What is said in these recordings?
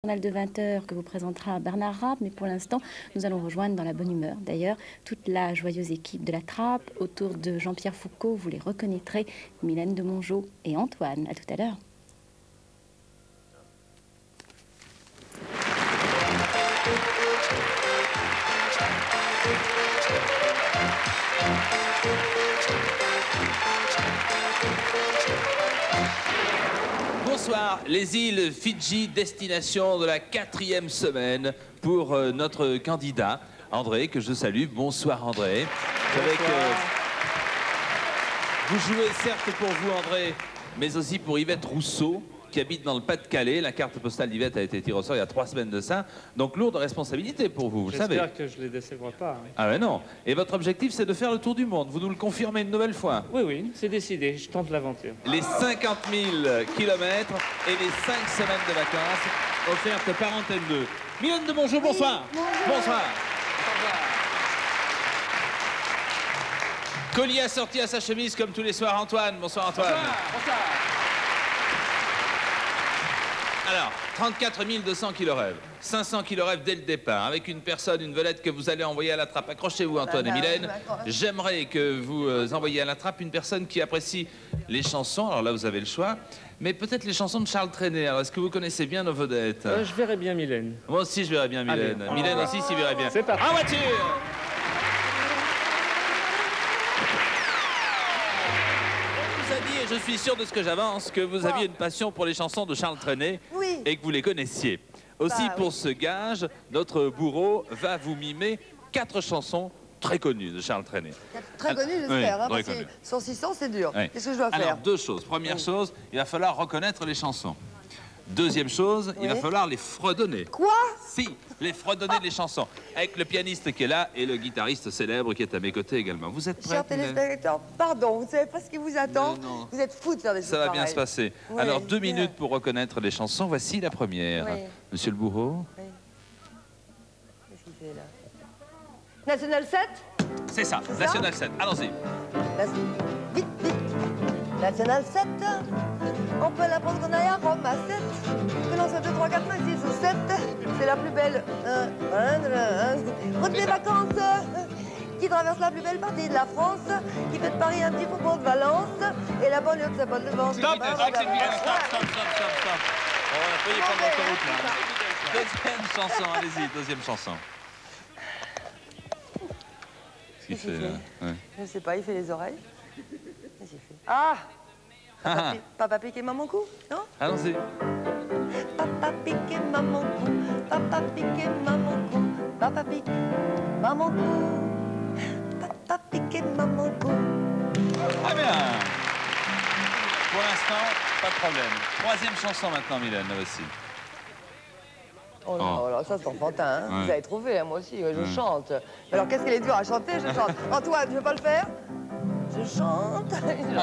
Journal de 20 h que vous présentera Bernard Rapp, mais pour l'instant, nous allons rejoindre dans la bonne humeur. D'ailleurs, toute la joyeuse équipe de la Trappe, autour de Jean-Pierre Foucault, vous les reconnaîtrez, Mylène de Mongeau et Antoine. À tout à l'heure. Bonsoir, les îles Fidji, destination de la 4e semaine pour notre candidat, André, que je salue. Bonsoir André. Vous jouez certes pour vous André, mais aussi pour Yvette Rousseau, qui habite dans le Pas-de-Calais. La carte postale d'Yvette a été tirée au sort il y a 3 semaines de ça. Donc lourde responsabilité pour vous, vous le savez. J'espère que je ne les décevrai pas. Hein. Ah ben non. Et votre objectif, c'est de faire le tour du monde. Vous nous le confirmez une nouvelle fois? Oui, oui, c'est décidé. Je tente l'aventure. Les 50 000 kilomètres et les 5 semaines de vacances offertes par Antenne 2. Mylène de Mongeau, bonsoir. Oui, bonjour. Bonsoir. Collier assorti à sa chemise comme tous les soirs, Antoine. Bonsoir Antoine. Bonsoir. Alors, 34 200 kilorêves, 500 kilorêves dès le départ, avec une personne, une vedette que vous allez envoyer à la trappe. Accrochez-vous Antoine et Mylène. J'aimerais que vous envoyiez à la trappe une personne qui apprécie les chansons, alors là vous avez le choix, mais peut-être les chansons de Charles Trenet. Alors est-ce que vous connaissez bien nos vedettes? Je verrai bien Mylène. Moi aussi je verrai bien Mylène. Allez. Mylène aussi s'y verrait bien. C'est parti. En voiture! Je suis sûr de ce que j'avance, que vous aviez une passion pour les chansons de Charles Trenet et que vous les connaissiez. Aussi, pour ce gage, notre bourreau va vous mimer 4 chansons très connues de Charles Trenet. Très connues, j'espère, oui, hein, parce que sur 600, c'est dur. Oui. Qu'est-ce que je dois faire? Alors, 2 choses. Première chose, il va falloir reconnaître les chansons. Deuxième chose, il va falloir les fredonner. Quoi? Si, les fredonner les chansons. Avec le pianiste qui est là et le guitariste célèbre qui est à mes côtés également. Vous êtes prêts? Chers téléspectateurs, pardon, vous ne savez pas ce qui vous attend? Non. Vous êtes fous de faire des choses Ça va bien pareilles. se passer. Oui, Alors, 2 bien. minutes pour reconnaître les chansons. Voici la première. Oui. Monsieur le bourreau. Oui. Qu'est-ce qu'il fait là? National 7? C'est ça, C'est ça National 7. Allons-y. Vite, vite. National 7. On peut l'apprendre qu'on aille à Rome à 7. Que l'on soit 2, 3, 4, 5, 6 ou 7. C'est la plus belle. Route des vacances. Qui traverse la plus belle partie de la France. Qui fait de Paris un petit faubourg de Valence. Et la banlieue de Saint-Paul-de-Vence. Stop, stop. On peut y prendre l'autoroute là. Deuxième chanson, allez-y, deuxième chanson. Qu'est-ce qu'il fait là? Ouais. Je sais pas, il fait les oreilles. Qu'est-ce qu'il fait? Ah! Papa pique et maman cou, non? Allons-y. Papa pique et maman cou, papa pique et maman cou, papa pique, maman cou, papa pique et maman cou. Très bien. Pour l'instant, pas de problème. Troisième chanson maintenant, Mylène, là aussi. Oh là, ça c'est enfantin, hein. Ouais. Vous avez trouvé, hein, moi aussi, je chante. Alors qu'est-ce qu'elle est dure à chanter, je chante. Antoine, tu veux pas le faire? Je chante,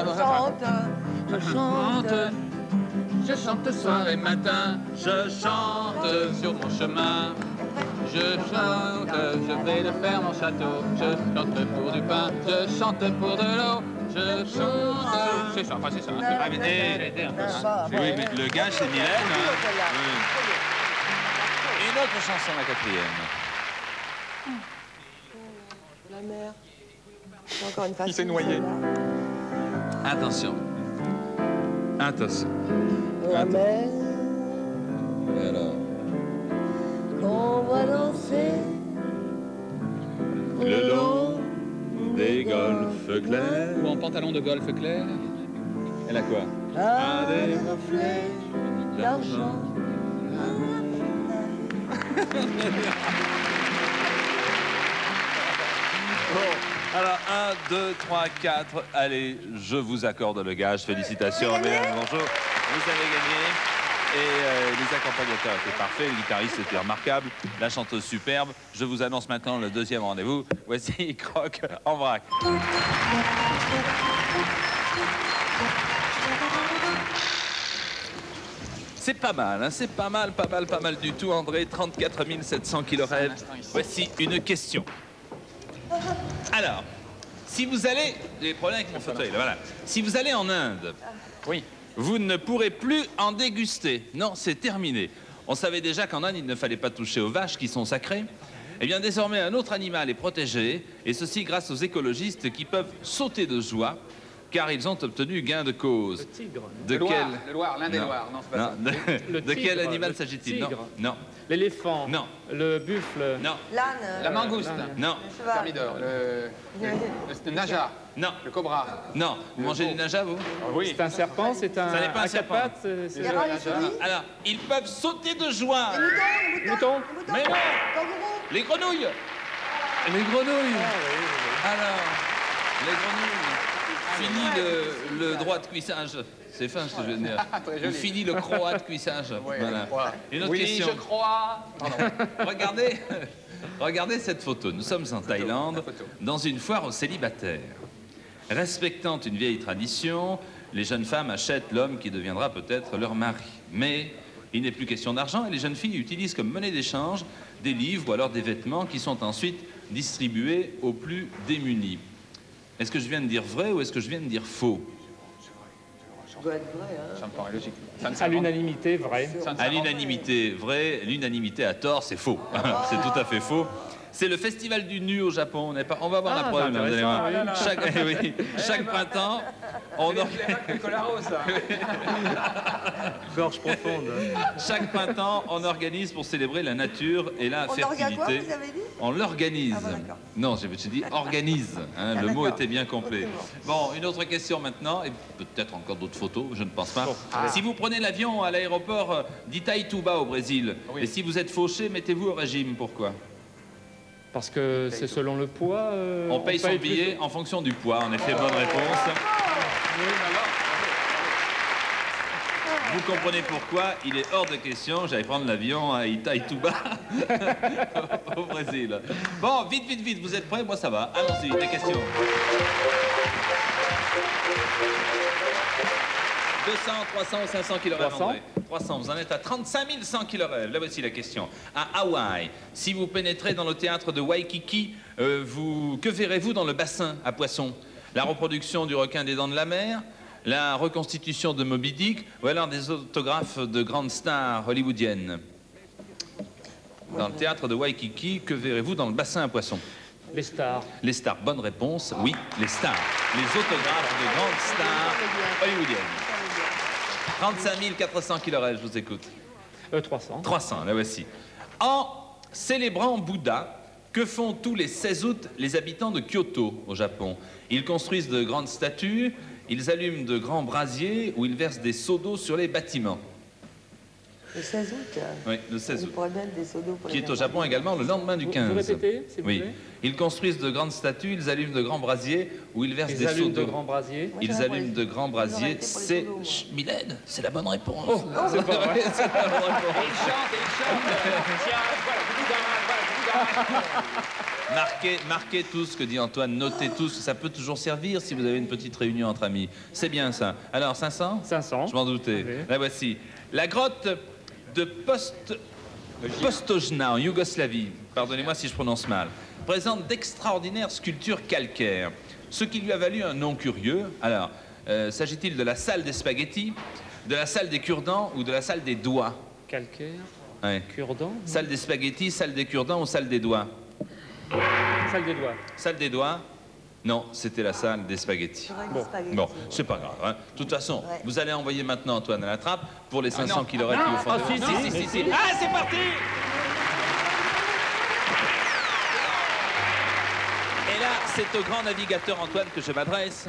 Je chante soir et matin, je chante sur mon chemin. Je chante, je vais de faire mon château. Je chante pour du pain, je chante pour de l'eau. Je chante. C'est ça, enfin c'est ça. C'est pas vite. Oui, mais le gage, c'est Mylène. Hein. Oui. Et une autre chanson, la 4e. La mer. Encore une facile. Il s'est noyé. Attention. Attention. La mer, Et alors? qu'on va danser Le long des golfes clairs. Ou en pantalon de golf clair. Elle a quoi? à des reflets d'argent. Bon, alors 1, 2, 3, 4. Allez, je vous accorde le gage. Félicitations, mesdames, bonjour. Vous avez gagné. Et les accompagnateurs étaient parfaits, le guitariste était remarquable, la chanteuse superbe. Je vous annonce maintenant le 2e rendez-vous. Voici Croc en vrac. C'est pas mal, hein, c'est pas mal du tout, André. 34 700 kilorêves. Voici une question. Alors, si vous allez... J'ai des problèmes avec mon fauteuil, là, voilà. Si vous allez en Inde, Oui. vous ne pourrez plus en déguster. Non, c'est terminé. On savait déjà qu'en Inde, il ne fallait pas toucher aux vaches qui sont sacrées. Eh bien, désormais, un autre animal est protégé, et ceci grâce aux écologistes qui peuvent sauter de joie, car ils ont obtenu gain de cause. Le tigre. De Le quel... Loir, l'un des Loirs. Non, c'est pas Non, ça. de quel tigre, animal le s'agit-il? Non. tigre. Non. L'éléphant. Non. Le buffle. Non. L'âne. La mangouste. Non. Le cheval. Thermidor. Le naja. Non. Le cobra. Non. Vous mangez du naja, vous? Oui. C'est un serpent, c'est un... Ça n'est pas un quatre serpent. pattes, Il y a les souris. Alors, ils peuvent sauter de joie. Les moutons. Mais non. Kangourous. Les grenouilles. Les grenouilles. Alors, les grenouilles. Fini le droit de cuissage. C'est fin ce que je veux dire. Très joli. Fini le croat de cuissage. Oui, Voilà. je crois. Une autre Oui, question. je crois. Pardon. Regardez cette photo. Nous sommes en Thaïlande, photo. dans une foire aux célibataires. Respectant une vieille tradition, les jeunes femmes achètent l'homme qui deviendra peut-être leur mari. Mais il n'est plus question d'argent et les jeunes filles utilisent comme monnaie d'échange des livres ou alors des vêtements qui sont ensuite distribués aux plus démunis. Est-ce que je viens de dire vrai ou est-ce que je viens de dire faux? Ça doit être vrai, hein. Ça me paraît logique. Ça ne À s'invente- l'unanimité, vrai. ça ne À s'invente- l'unanimité vrai, l'unanimité à tort, c'est faux. C'est tout à fait faux. C'est le festival du nu au Japon. On va voir la Ah, preuve. c'est là, vous allez voir. intéressant, Chaque printemps, on or- Gorge profonde. chaque printemps, on organise pour célébrer la nature et la On orga quoi, fertilité. vous avez dit? On l'organise. Ah bon, d'accord. Non, j'ai dit organise. Hein, Ah, le mot d'accord. était bien complet. Bon, une autre question maintenant, et peut-être encore d'autres photos, je ne pense pas. Si vous prenez l'avion à l'aéroport d'Itaituba au Brésil, Oui. et si vous êtes fauché, mettez-vous au régime. Pourquoi? Parce que c'est selon le poids. On paye son plus- billet en fonction du poids. En effet, bonne réponse. Vous comprenez pourquoi il est hors de question, j'allais prendre l'avion à Itaituba au Brésil. Bon, vite, vite, vite, vous êtes prêts? Moi, ça va. Allons-y, des questions. 200, 300 ou 500 kg 300. 300, vous en êtes à 35 100 kg. Là voici la question. À Hawaï, si vous pénétrez dans le théâtre de Waikiki, que verrez-vous dans le bassin à poissons? La reproduction du requin des dents de la mer, la reconstitution de Moby Dick, ou alors des autographes de grandes stars hollywoodiennes? Dans le théâtre de Waikiki, que verrez-vous dans le bassin à poissons? Les stars. Les stars, bonne réponse, oui, les stars. Les autographes de grandes stars hollywoodiennes. 35 400 kg, je vous écoute. 300. 300, là voici. En célébrant Bouddha, que font tous les 16 août les habitants de Kyoto, au Japon? Ils construisent de grandes statues, ils allument de grands brasiers ou ils versent des seaux d'eau sur les bâtiments. Le 16 août. Oui, le 16 On août. pourrait mettre des seaux d'eau pour Qui les est au enfants. Japon également le lendemain du Vous 15. répétez, s'il vous Oui. plaît? Ils construisent de grandes statues, ils allument de grands brasiers ou ils versent Ils des seaux allument de d'eau. grands brasiers. Moi, Ils j'aurais allument pour de les- grands j'aurais brasiers. été pour les C'est... seaux d'eau. Chut, Mylène, c'est la bonne réponse. Oh, c'est pas vrai. C'est la bonne réponse. Marquez tout ce que dit Antoine, notez tout, ça peut toujours servir si vous avez une petite réunion entre amis. C'est bien ça. Alors, 500 500. Je m'en doutais. Oui. La voici. La grotte de Postojna, en Yougoslavie, pardonnez-moi si je prononce mal, présente d'extraordinaires sculptures calcaires, ce qui lui a valu un nom curieux. Alors, s'agit-il de la salle des spaghettis, de la salle des cure-dents ou de la salle des doigts? Calcaire. Ouais. Cure-dent. Salle des spaghettis, salle des cure-dents ou salle des doigts? Salle des doigts. Salle des doigts? Non, c'était la salle des spaghettis. J'aurais dit Bon. spaghetti. Bon, c'est pas grave. Hein. De toute façon, Ouais. vous allez envoyer maintenant Antoine à la trappe pour les 500 qu'il aurait pu Ah, au fond. si. Ah, c'est parti! Et là, c'est au grand navigateur Antoine que je m'adresse.